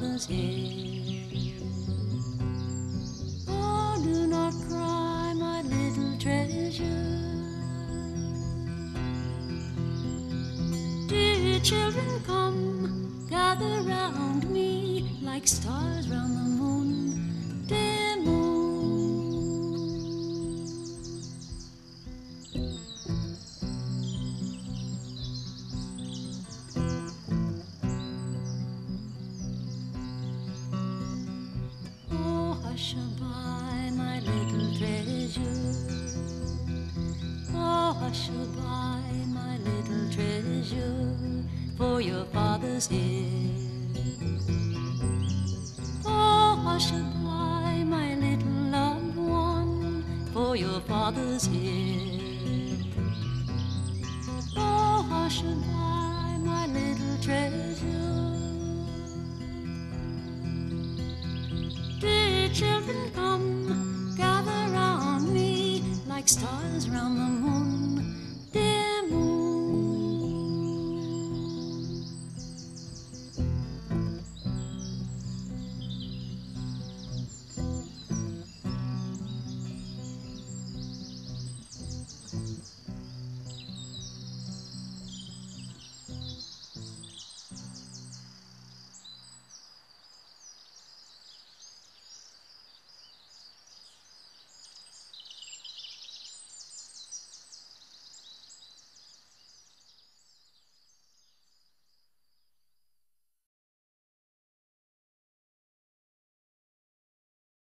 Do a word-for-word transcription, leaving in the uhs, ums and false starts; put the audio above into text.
father's head. Oh, do not cry, my little treasure. Dear children, come, gather round me like stars round the moon, dear moon. Oh, hush-a-bye, my little treasure. Oh, hush-a-bye, my little treasure, for your father's here. Oh, hush-a-bye, my little loved one, for your father's here. Oh, hush-a-bye, my little treasure. Dear children, come, gather round me like stars round the